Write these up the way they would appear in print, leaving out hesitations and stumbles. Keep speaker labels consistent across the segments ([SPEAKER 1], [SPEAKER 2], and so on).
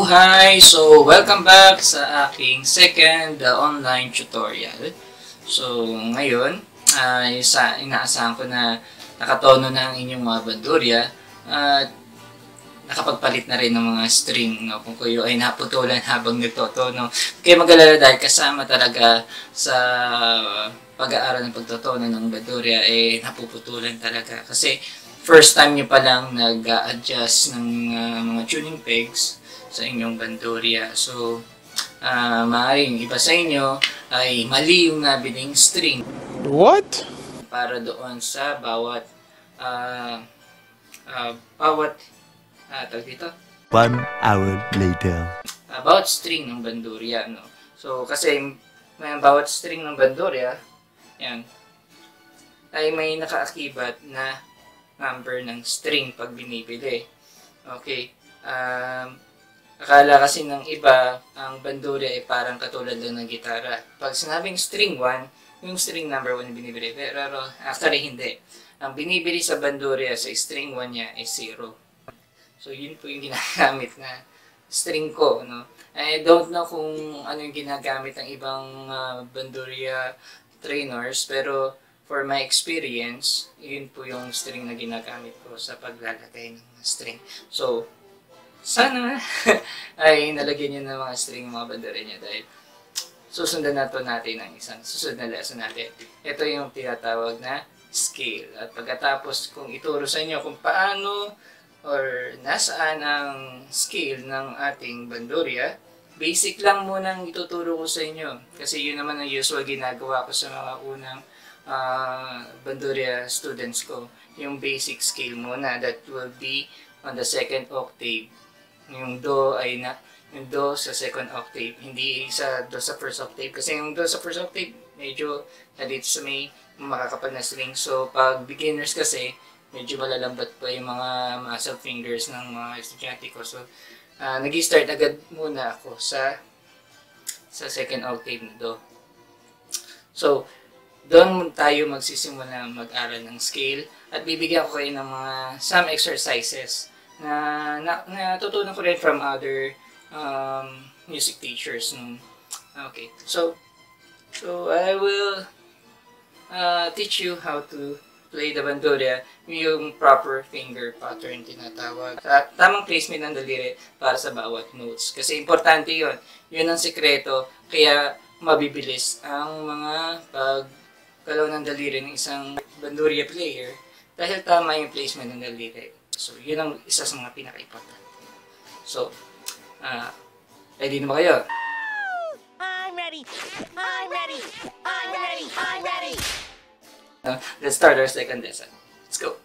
[SPEAKER 1] Mabuhay! So, welcome back sa aking second online tutorial. So, ngayon, inaasahan ko na nakatono na ang inyong mga bandurya at nakapagpalit na rin ng mga string, no? Kung kayo ay naputulan habang nagtotono. Kaya mag-alala dahil kasama talaga sa pag-aaral ng pagtotono ng bandurya napuputulan talaga. Kasi first time nyo pa lang nag-adjust ng mga tuning pegs sa inyong bandurya. So, maaaring iba sa inyo ay mali yung nabiling string.
[SPEAKER 2] What?
[SPEAKER 1] Para doon sa bawat tawag dito?
[SPEAKER 3] 1 hour later.
[SPEAKER 1] Bawat string ng bandurya, no? So, kasi may bawat string ng bandurya, yan, ay may nakaakibat na number ng string pag binibili. Okay. Akala kasi ng iba, ang bandurya ay parang katulad lang ng gitara. Pag sinabing string 1, yung string number 1 yung binibili. Pero actually hindi. Ang binibili sa bandurya sa string 1 niya ay 0. So yun po yung ginagamit na string ko. No? I don't know kung ano yung ginagamit ng ibang bandurya trainers. Pero for my experience, yun po yung string na ginagamit ko sa paglalagay ng string. So, sana ay nalagyan nyo ng mga string mga bandurya niya dahil susundan na to natin ang isang susunod na lesson natin. Ito yung tinatawag na scale. At pagkatapos kung ituro sa inyo kung paano or nasaan ang scale ng ating bandurya, basic lang muna ang ituturo ko sa inyo. Kasi yun naman ang usual ginagawa ko sa mga unang bandurya students ko. Yung basic scale muna, that will be on the second octave. Yung do ay yung do sa second octave, hindi sa do sa first octave. Kasi yung do sa first octave, medyo dito sa may makakapal na string. So, pag beginners kasi, medyo malalambat pa yung mga muscle fingers ng mga estudyante ko. So, nag-start agad muna ako sa second octave na do. So, doon tayo magsisimula mag-aral ng scale at bibigyan ko kayo ng mga some exercises na natutunan ko rin from other music teachers. Okay, so I will teach you how to play the bandurya yung proper finger pattern tinatawag. At tamang placement ng daliri para sa bawat notes. Kasi importante yun. Yun ang sikreto. Kaya mabibilis ang mga paggalaw ng daliri ng isang bandurya player dahil tama yung placement ng daliri. So, yun ang isa sa mga pinaka-importante. So, ready na ba kayo?
[SPEAKER 4] I'm ready! I'm ready! I'm ready! I'm ready!
[SPEAKER 1] Let's start our second lesson. Let's go!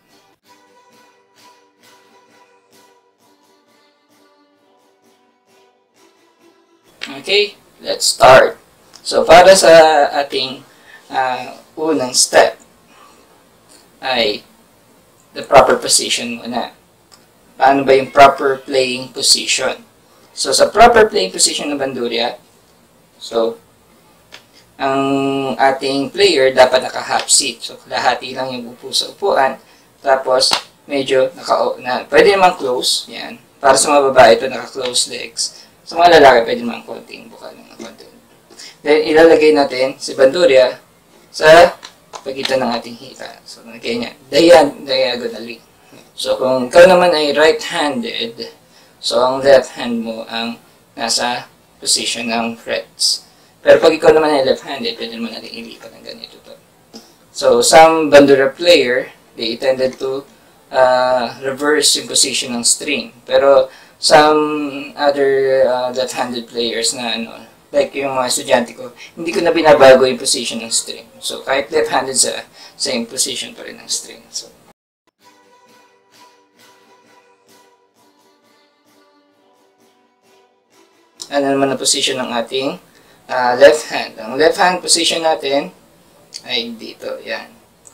[SPEAKER 1] Okay, let's start. So, para sa ating unang step ay the proper position muna. Paano ba yung proper playing position? So, sa proper playing position ng bandurya, so, ang ating player dapat naka-half seat. So, lahati lang yung upo sa upuan. Tapos, medyo pwede naman close. Yan. Para sa mga babae, ito naka-close legs. Sa mga lalaki, pwede naman konting bukal ng konti. Then, ilalagay natin si bandurya sa pagitan ng ating hita. So, ganyan. Diagonally. So, kung ikaw naman ay right-handed, so, ang left hand mo ang nasa position ng frets. Pero pag ikaw naman ay left-handed, pwede naman natin ilipat ng ganito to. So, some bandurya player, they tended to reverse yung position ng string. Pero, some other left-handed players na like yung mga estudyante ko, hindi ko na binabago yung position ng string. So, kahit left-handed sa same position pa rin ng string. So, ano naman ang position ng ating left hand? Ang left hand position natin ay dito. Yan.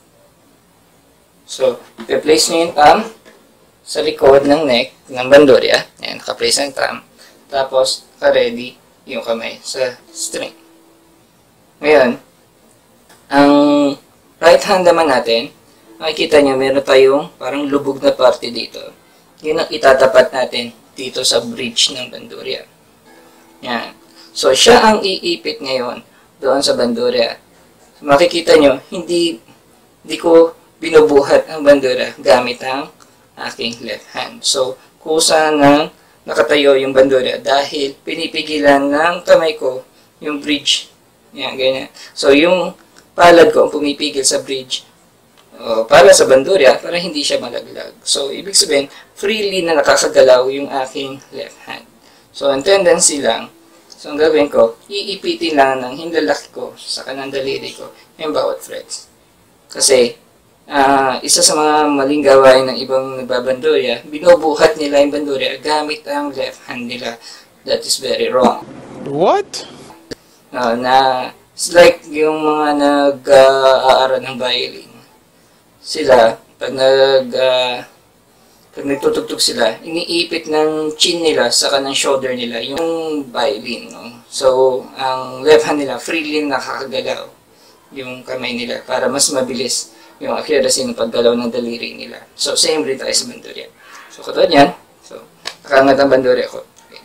[SPEAKER 1] So, i-place nyo yung thumb sa likod ng neck ng bandurya. Yan, naka-place ang thumb. Tapos, naka-ready yung kamay sa string. Ngayon, ang right hand naman natin, makikita nyo, meron tayong parang lubog na parte dito. Yun ang itatapat natin dito sa bridge ng bandurya. Yan. So, siya ang iipit ngayon doon sa bandurya. Makikita nyo, hindi ko binubuhat ang bandurya gamit ang aking left hand. So, kusa nang nakatayo yung bandurya dahil pinipigilan ng kamay ko yung bridge. Yan, ganyan. So, yung palad ko ang pumipigil sa bridge para sa bandurya para hindi siya malaglag. So, ibig sabihin, freely na nakakagalaw yung aking left hand. So, ang tendency lang, so, ang gagawin ko, iipitin lang ng hinlalaki ko sa kanang daliri ko yung bawat frets. Kasi, isa sa mga maling gawain ng ibang nagbabandurya, binubuhat nila yung bandurya gamit ang left hand nila. That is very wrong.
[SPEAKER 2] What?
[SPEAKER 1] It's like yung mga nag-aaral ng violin. Sila, pag nagtutugtog sila, iniipit ng chin nila sa kanang shoulder nila yung violin. No? So, ang left hand nila, freely nakakagalaw yung kamay nila para mas mabilis yung accuracy ng paggalaw ng daliri nila. So, same rin tayo sa bandurya. So, katulad yan. So, nakaangat ang bandurya ko. Okay.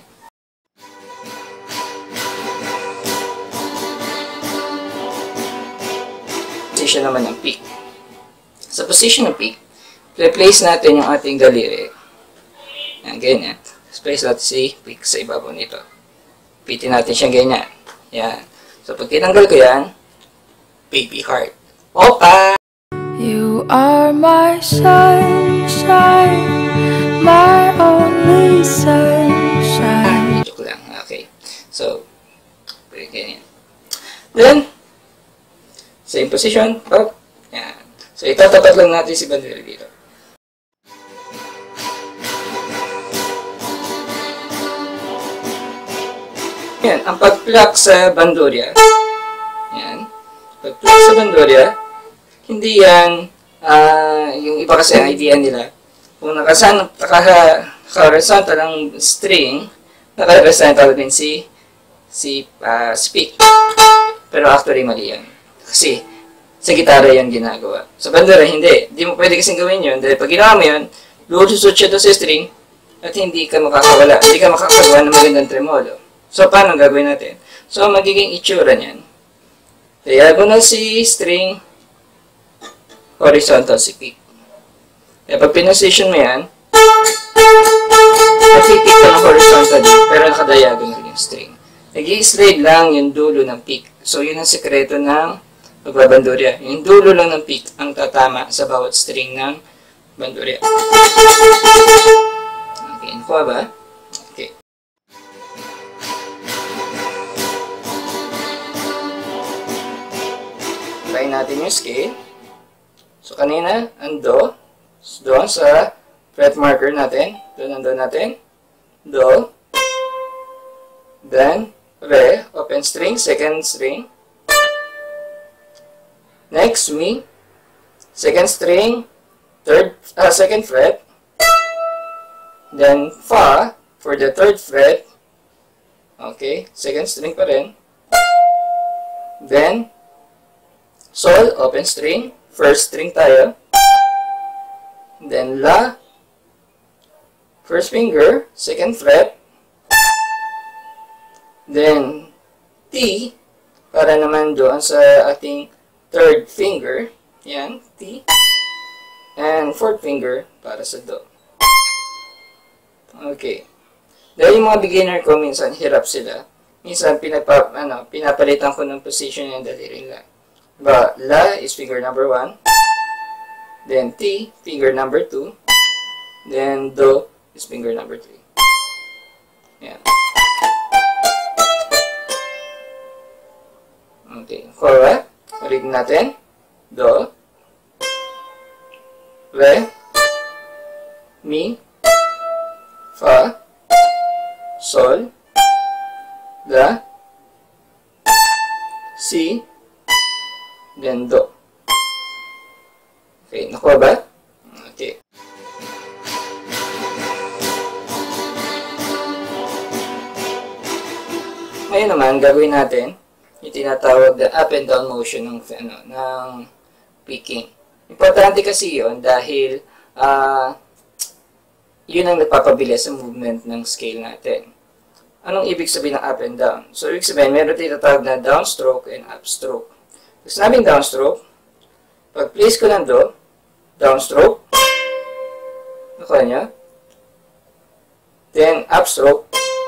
[SPEAKER 1] Position naman ng pick. Sa position ng pick, replace natin yung ating daliri. Yan, ganyan. Place natin si pick sa ibabaw nito. Pitin natin siyang ganyan. Yan. So, pag tinanggal ko yan, baby heart. Opa!
[SPEAKER 5] You are my sunshine, my only sunshine.
[SPEAKER 1] Joke lang. Okay. So, ganyan. Then, same position. Up. Yan. So, itatapat lang natin si bandera dito. Yan. Ang pag-pluck sa bandurya. Yan. Pag-pluck sa bandurya, hindi yan, yung iba kasi ang idea nila, kung naka-horizontal ang string, naka-horizontal din si pick. Pero actually, mali yan. Kasi, sa gitara yan ginagawa. Sa bandera, hindi. Hindi mo pwede kasing gawin yun. Dahil pag ginawa mo yun, lulusot siya doon sa string, at hindi ka makakawala. Hindi ka makakagawa ng magandang tremolo. So, paano gagawin natin? So, magiging itsura niyan. Diagonal si string, horizontal si pick. Kaya pag pinosisyon mo yan, napipick ka ng horizontal pero nakadiagonal yung string. Nag-i-slide lang yung dulo ng pick. So, yun ang sekreto ng pagbabandurya. Yung dulo lang ng pick ang tatama sa bawat string ng bandurya. Okay, nakuha ba? Okay. Try natin yung scale. So, kanina, ang do. Doon sa fret marker natin. Doon ang do natin. Do. Then, re. Open string. Second string. Next, mi. Second string. Second fret. Then, fa. For the third fret. Okay. Second string pa rin. Then, sol. Open string. First string tayo. Then la. First finger. Second fret. Then T. Para naman doon sa ating third finger. Yan. T. And fourth finger para sa do. Okay. Dahil yung mga beginner ko, minsan hirap sila. Minsan pinapalitan ko ng position yung daliri nila. But la is finger number 1, then T, finger number 2, then do is finger number 3. Yan. Okay, correct. Ulit natin. Do, re, mi, fa, sol, la, si, then do. Okay, nakuha ba? Okay. Ngayon naman, gagawin natin yung tinatawag na up and down motion ng picking. Importante kasi yun dahil yun ang nagpapabilis sa movement ng scale natin. Anong ibig sabihin ng up and down? So, ibig sabihin, meron tayo tatawag na downstroke and upstroke. Pag sinabing downstroke, pag place ko ng do, downstroke, nakuha niya. Then, upstroke.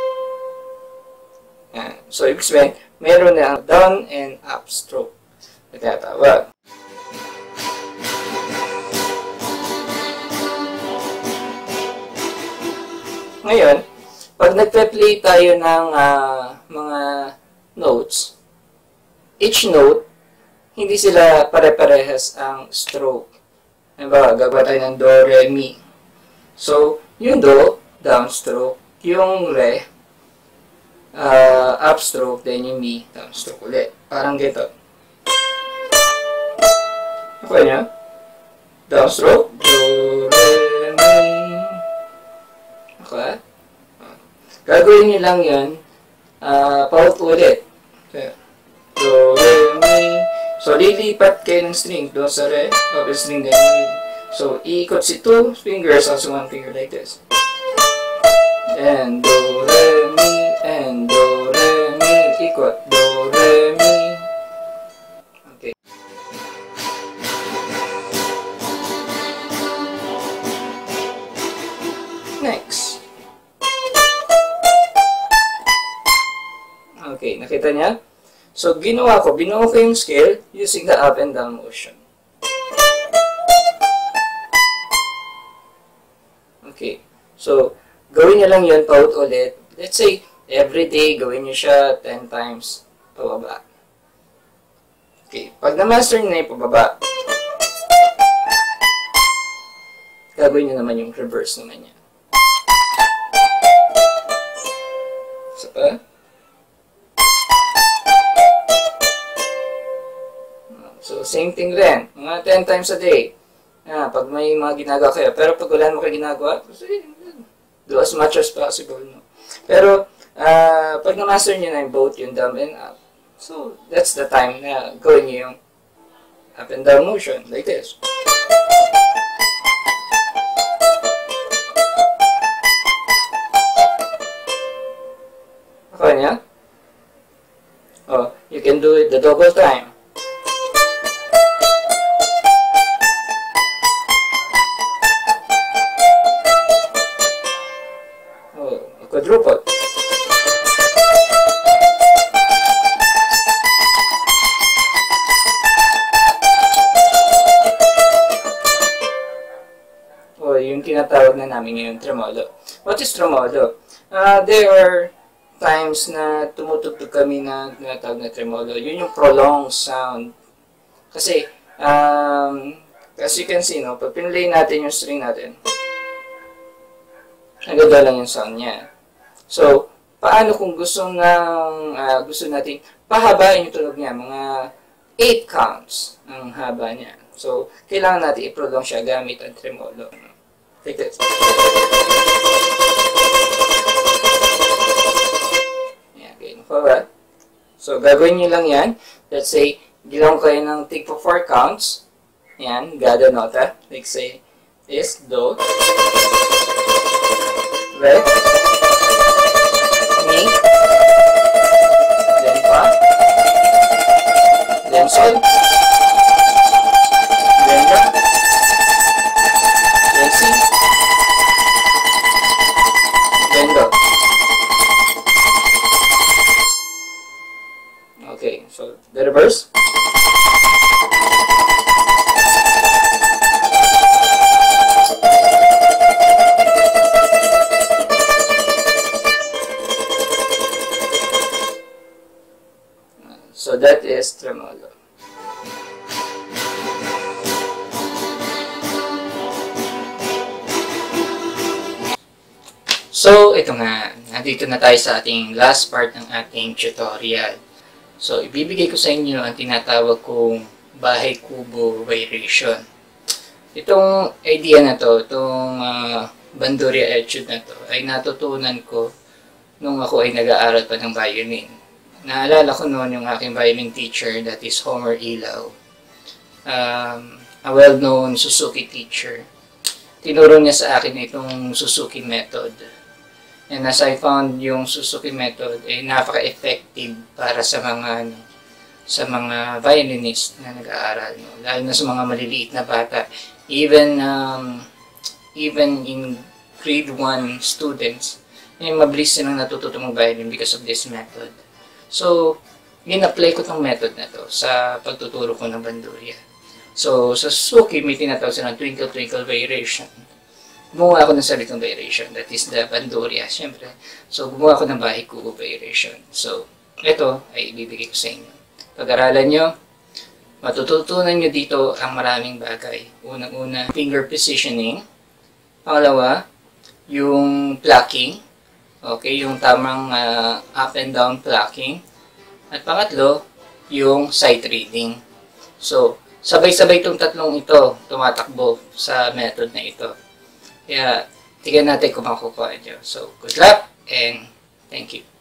[SPEAKER 1] Yan. So, ibig sabihin, meron na down and upstroke na tinatawag. Ngayon, pag nagpe-play tayo ng mga notes, each note, hindi sila pare-parehas ang stroke. Diba, gagawa tayo ng do, re, mi. So, yung do, downstroke. Yung re, upstroke. Then yung mi, downstroke ulit. Parang gito. Okay niya? Downstroke. Do, re, mi. Okay? Gagawin nyo lang yan. Paulit-ulit. Okay. Do, re, mi. So, lilipat kayo ng string. Do sa re, open string, then mi. So, iikot si 2 fingers, also 1 finger like this. And do, re, mi, and do, re, mi. Ikot. Do, re, mi. Okay. Next. Okay, nakita niya? So, binuo ko yung scale using the up and down motion. Okay. So, gawin niyo lang yun paulit-ulit. Let's say, every day, gawin niyo siya 10 times pababa. Okay. Pag na-master niyo na yung pababa, gagawin niyo naman yung reverse naman niya. Isa pa. So, same thing rin. Mga 10 times a day. Pag may mga ginagawa kayo. Pero pag wala mo kayo ginagawa, do as much as possible. No? Pero, pag na-master nyo na yung both, yung down and up, so, that's the time na gawin nyo yung up and down motion, like this. Okay niya? Oh, you can do it the double time. Quadruple. O, yung tinatawag na namin ngayon, tremolo. What is tremolo? There are times na tumutugtog kami na tinatawag na tremolo. Yun yung prolonged sound. Kasi, as you can see, no, pag pinlay natin yung string natin, ang ganda lang yung sound niya. So, paano kung gusto natin pahabain yung tunog niya, mga 8 counts ang haba niya. So, kailangan natin i-prolong siya gamit ang tremolo. Like this. Yan, okay. Forward. So, gagawin nyo lang yan. Let's say, gilong kayo ng take for 4 counts. Yan, gada nota. Like say, is, do, re, mi, then fa, then sol, then la, then si, then do. Okay, so the reverse. So that is tremolo. So, ito nga. Nandito na tayo sa ating last part ng ating tutorial. So, ibibigay ko sa inyo ang tinatawag kong bahay kubo variation. Itong idea na to, itong Bandurria etude na to, ay natutunan ko nung ako ay nag-aaral pa ng violin. Naalala ko noon yung aking violin teacher, that is Homer Ilaw. A well-known Suzuki teacher. tinuro niya sa akin itong Suzuki method. And as I found yung Suzuki method ay napaka-effective para sa mga violinist na nag-aaral, no? Lalo na sa mga maliliit na bata. Even in grade 1 students, mabilis silang natututo mag-violin because of this method. So, in-apply ko tong method na to sa pagtuturo ko ng bandurria. So, sa Suzuki, may tinatawag silang Twinkle Twinkle variation. Gumawa ako ng salitang variation, that is the bandurria, syempre. So, gumawa ako ng Bahay-Kubo variation. So, ito ay ibibigay ko sa inyo. Pag-aralan nyo, matututunan nyo dito ang maraming bagay. Unang-una, finger positioning. Pangalawa, yung plucking. Okay, yung tamang up and down plucking. At pangatlo, yung sight reading. So, sabay-sabay itong tatlong ito tumatakbo sa method na ito. Kaya, tignan natin kung makukuha nyo. So, good luck and thank you.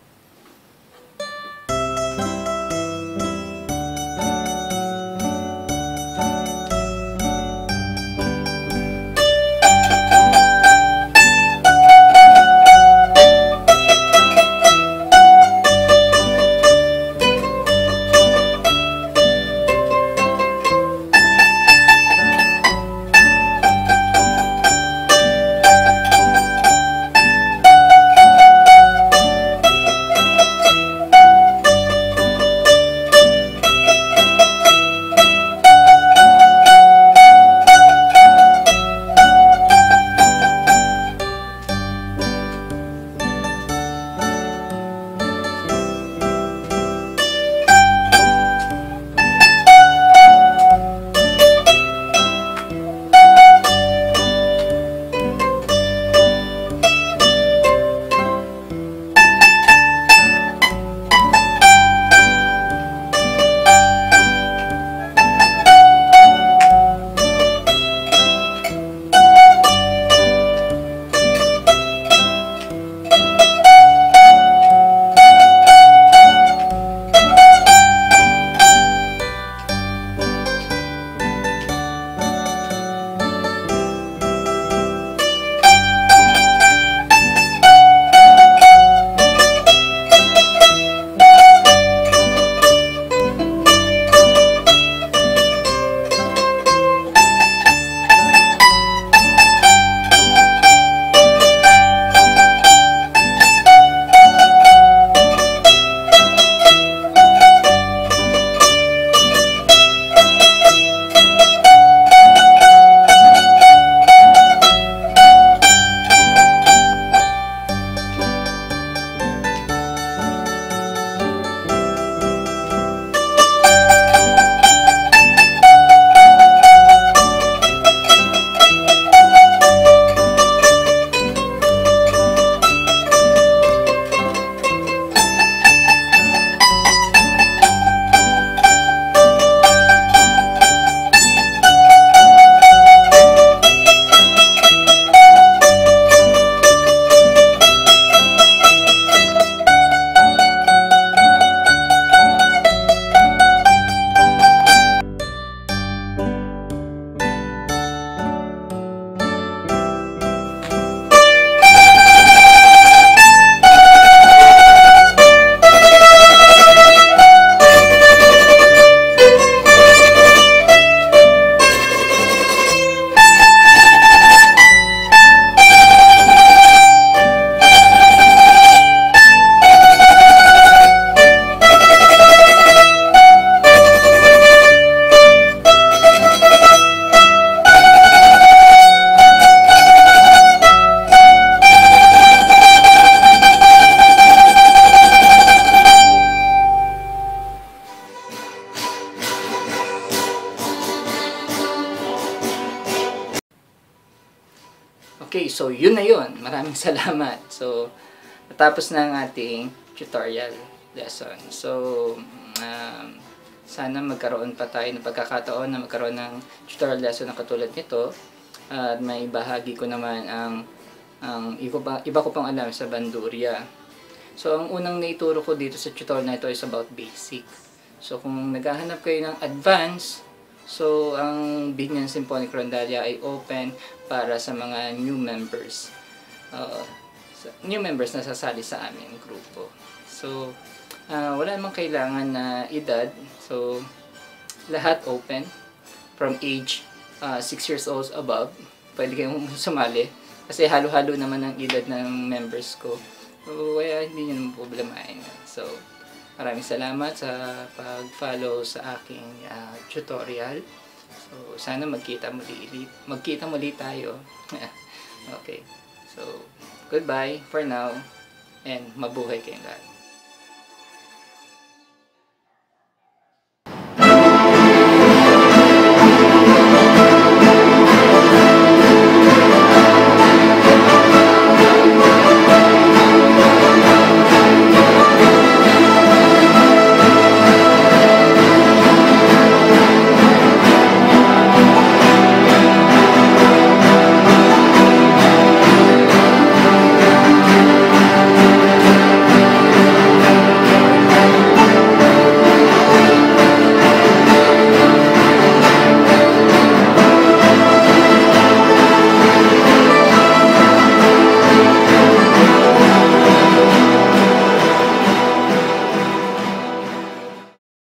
[SPEAKER 1] Okay, so yun na yun. Maraming salamat. So, natapos na ang ating tutorial lesson. So, sana magkaroon pa tayo ng pagkakataon na magkaroon ng tutorial lesson na katulad nito. At may bahagi ko naman ang iba ko pang alam sa bandurria. So, ang unang naituro ko dito sa tutorial na ito is about basic. So, kung naghahanap kayo ng advanced, So, ang Binyan Symphonic Rondalia ay open para sa mga new members. New members na sasali sa aming grupo. So, wala namang kailangan na edad. So, lahat open. From age 6 years old above. Pwede kayong sumali. Kasi halo-halo naman ang edad ng members ko. So, kaya hindi nyo naman problemahin. So, maraming salamat sa pag-follow sa aking tutorial. So, sana magkita muli tayo. Okay. So, goodbye for now. And mabuhay kayong lahat.